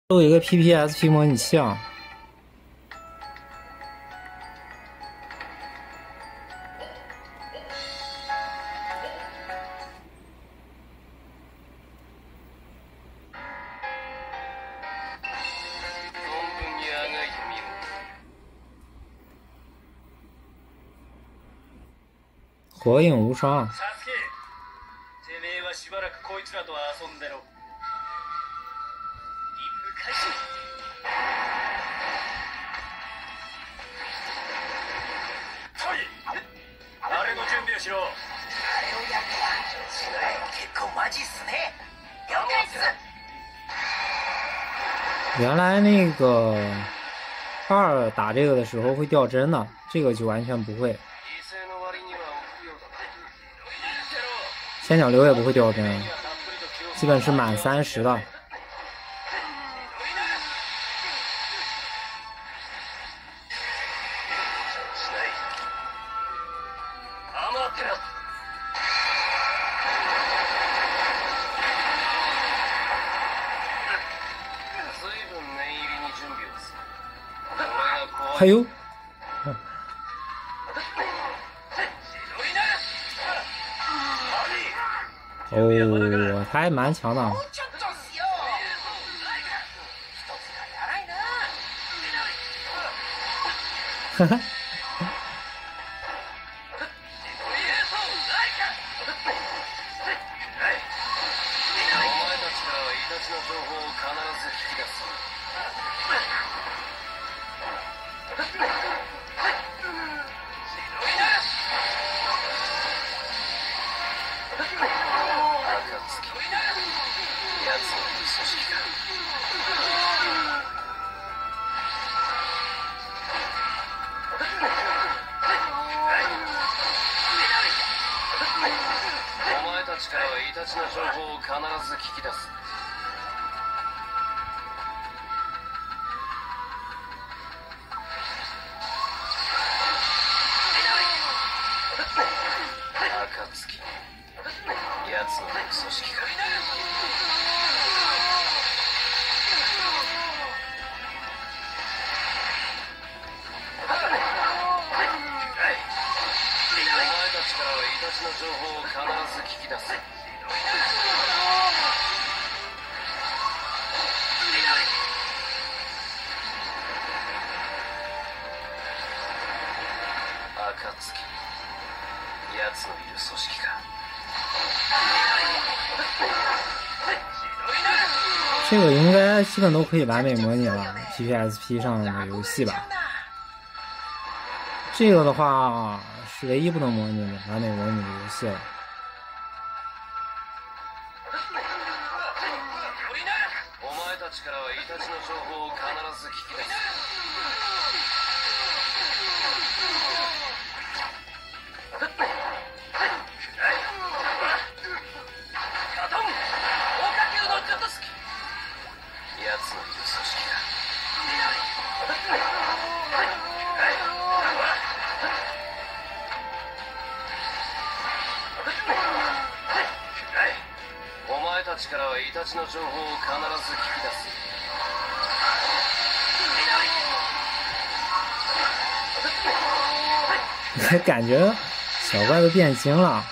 都有一个 PPSP 模拟器啊。火影无双。原来那个2打这个的时候会掉帧的，这个就完全不会。千角流也不会掉帧，基本是满30的。还有，哦，他还蛮强的。哈哈。这个应该基本都可以完美模拟了 ，PPSP 上的游戏吧。这个的话是唯一不能模拟的完美模拟的游戏了。感觉小怪都变形了。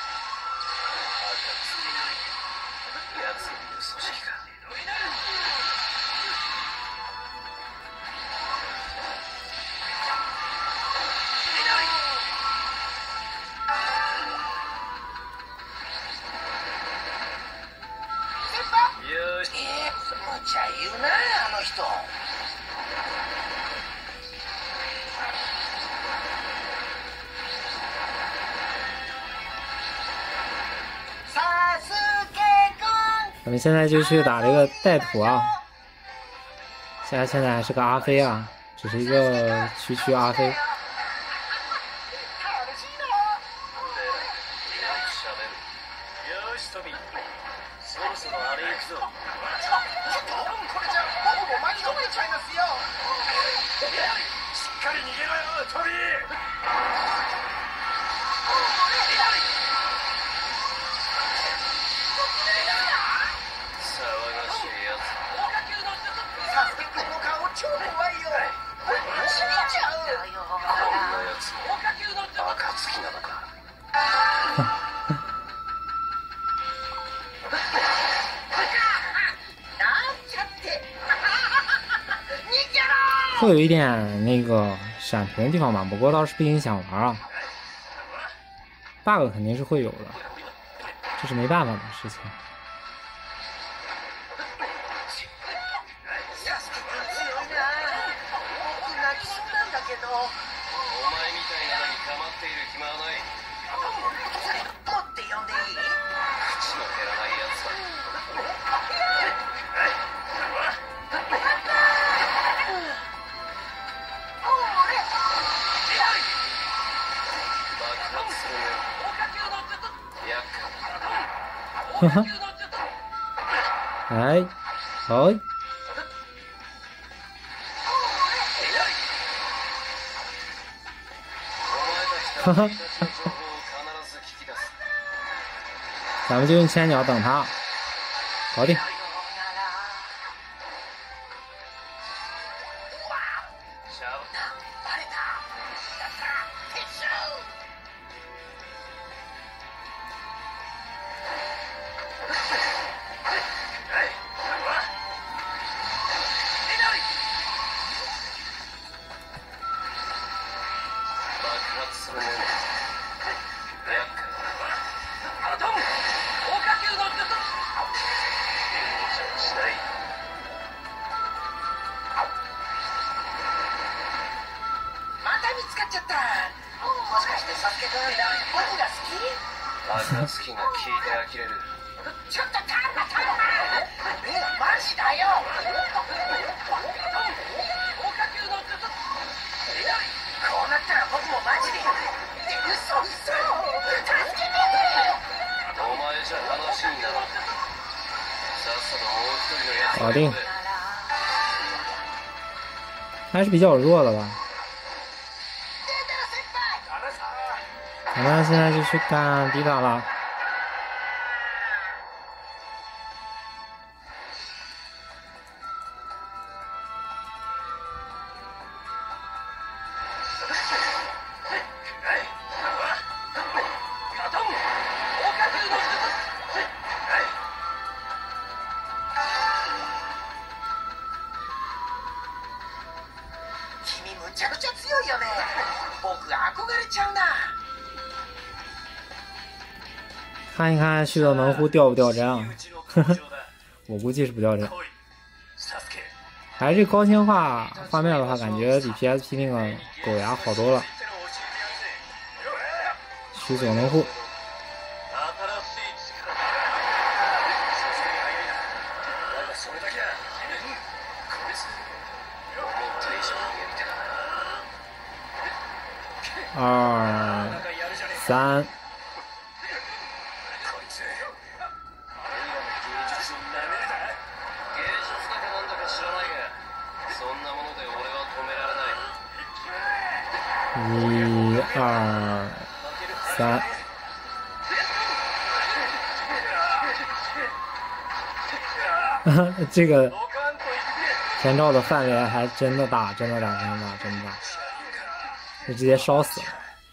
我们现在就去打这个带土啊！现在还是个阿飞啊，只是一个区阿飞。 超怖いよ。死んじゃうよ。こんなやつ暁なのか。 会有一点那个闪屏的地方吧，不过倒是不影响玩啊。bug 肯定是会有的，这是没办法的事情。哈哈，哎，好，哈哈，咱们就用千鸟等他，搞定。搞定，还是比较弱的吧。咱们现在就去干迪卡了。看一看旭斗能乎掉不掉帧啊？呵呵，我估计是不掉帧。还是这高清化画面的话，感觉比 PSP 那个狗牙好多了。旭斗能乎。2、3。1、2、3。这个天照的范围还真的大，真的大，真的大，真的大，就直接烧死了。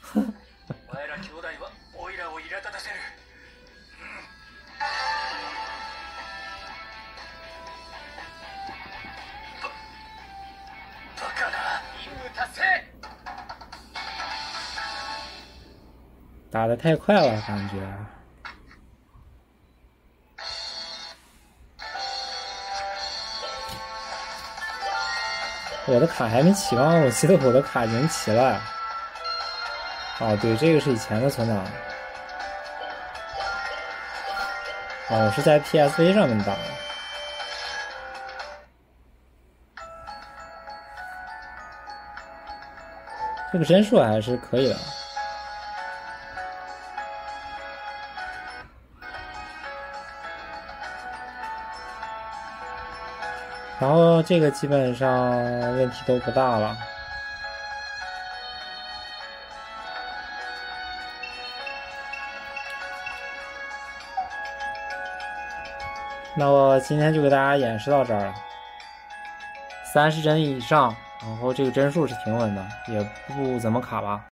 打得太快了，感觉。我的卡还没起吗？我记得我的卡已经起了。哦，对，这个是以前的存档。哦，我是在 PSV 上面打的。这个帧数还是可以的。然后这个基本上问题都不大了。那我今天就给大家演示到这儿了。 30帧以上，然后这个帧数是挺稳的，也不怎么卡吧。